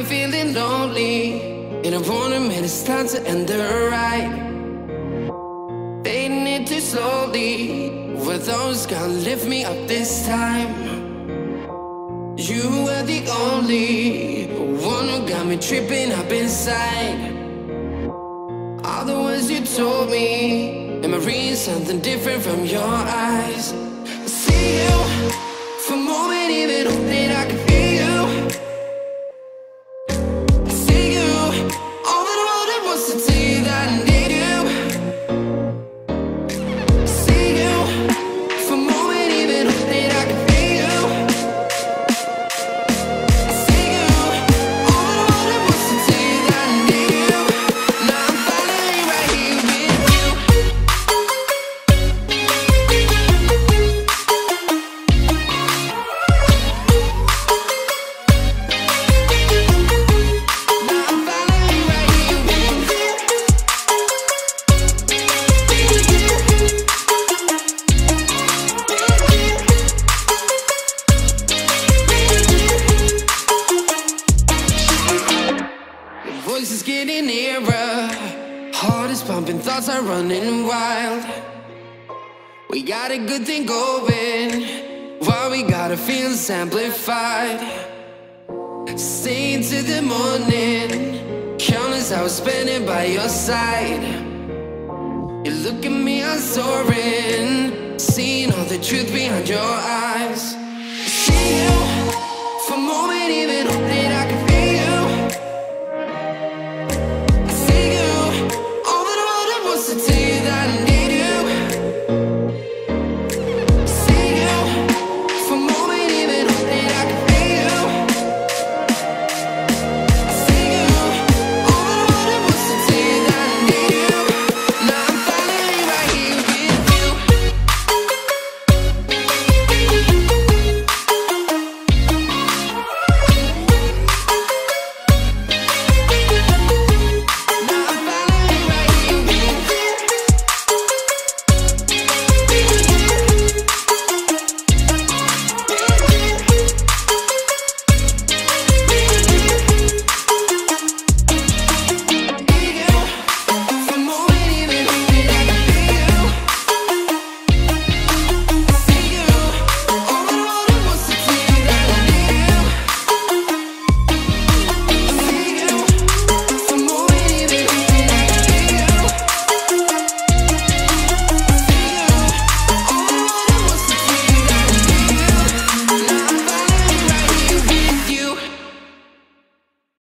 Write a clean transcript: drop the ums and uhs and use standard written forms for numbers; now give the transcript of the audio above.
been feeling lonely, and I wanna admit it's time to end the ride. Fading it too slowly, were those gonna lift me up this time? You were the only one who got me tripping up inside. All the words you told me, am I reading something different from your eyes? I see you for a moment, even hope that I can feel you. I see you, all the world that wants to tell you that I need you. I see you for a moment, even hope that I can feel you. I see you, all the world that wants to tell you that I need you. Now I'm finally right here with you. Now I'm finally right here with you. Your voice is getting nearer, heart is pumping, thoughts are running wild. We got a good thing going, while we got our feelings amplified. Stay into the morning, countless hours spending by your side. You look at me, I'm soaring, seeing all the truth behind your eyes.